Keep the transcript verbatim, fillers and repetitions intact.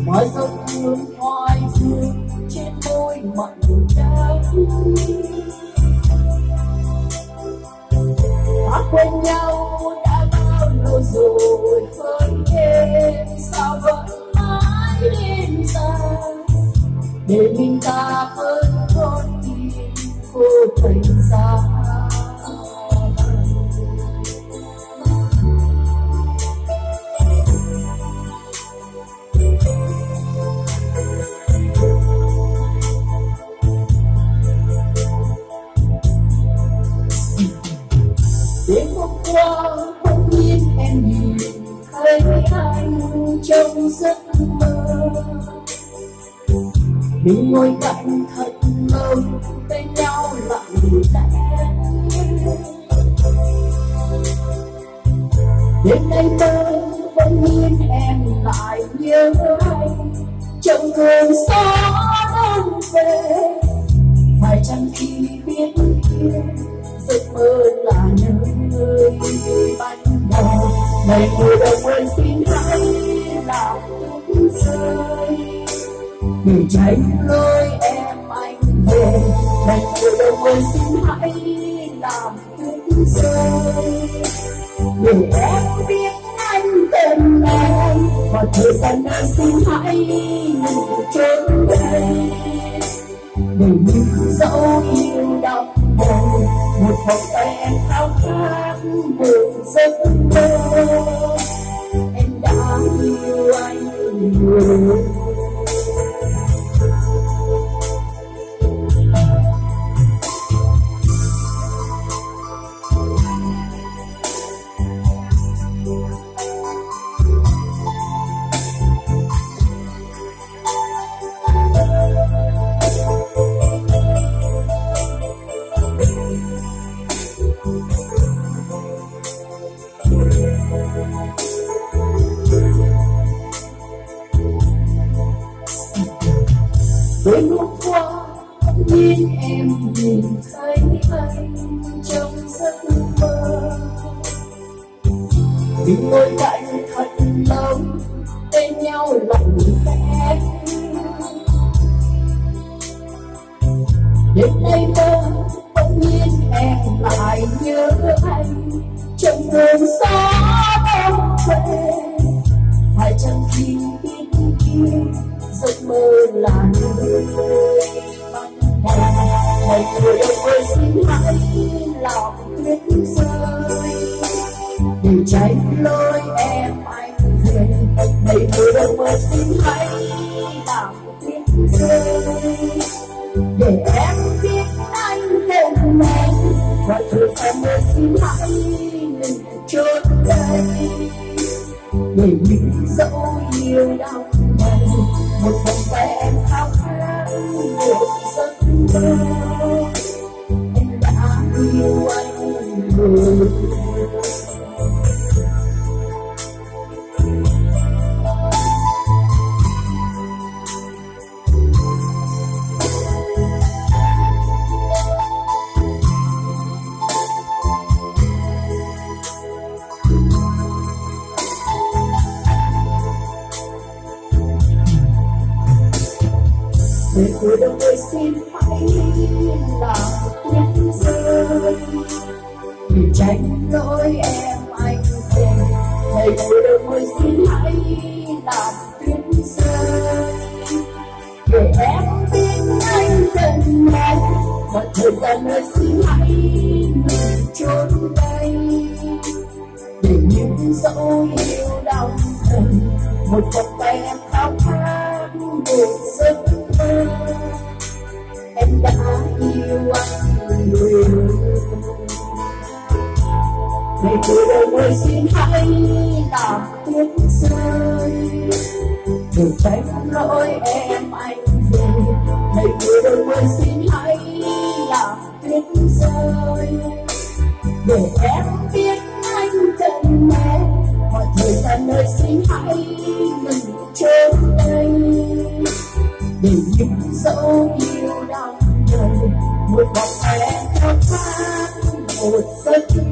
mà giọt hương hoài dương trên môi mặn đắng. Ta quên nhau đã bao lâu rồi, hơn đêm sao vẫn mãi đêm dài, để mình ta vẫn con tim vô thành ra. Đêm hôm qua bỗng nhiên em nhìn thấy anh trong giấc mơ, mình ngồi cạnh thật lâu bên nhau lặng lẽ. Đêm nay mơ bỗng nhiên em lại nhớ anh, trong cơn gió đông về, phải chăng khi biết yêu giấc mơ là nơi ban đầu. Này mùa đông ơi xin hãy làm tuyết rơi, để tránh lối em anh về. Này mùa đông ơi xin hãy làm tuyết rơi, để em biết anh tên em, và thời gian ơi xin hãy ngủ trốn đây, để những dấu yêu đau buồn một vòng tay em khao khát một giấc mơ. Em đã yêu anh rồi. Đêm hôm qua bỗng nhiên em nhìn thấy anh trong giấc mơ, mình ngồi cạnh thật lâu bên nhau lặng lẽ. Đêm nay mơ bỗng nhiên em lại nhớ anh, trong cơn gió đông về, phải chăng khi biết yêu giấc mơ là nơi ban đầu. Này mùa đông ơi xin hãy làm tuyết rơi, để tránh lối em anh về. Này mùa đông ơi xin hãy làm tuyết rơi, để em biết anh tên em, và thời gian ơi xin hãy ngừng trốn đây, để những dấu yêu đau buồn một vòng tay em khao khát một giấc mơ. Em đã yêu anh rồi. Để mùa đông ơi xin hãy làm tuyết rơi, để tránh lối em anh về. Này mùa đông ơi xin hãy làm tuyết rơi, để em biết anh cần em, và thời gian ơi xin hãy ngừng trốn đây, để những dấu yêu đau buồn một vòng tay em khao khát một giấc mơ. Em đã yêu anh rồi. Này mùa đông ơi xin hãy làm tuyết rơi, để tránh lối em anh về. Này mùa đông ơi xin hãy làm tuyết rơi, để em biết anh cần em, và thời gian ơi xin hãy ngừng trốn đây, để những dấu yêu đau buồn một vòng tay em khao khát một giấc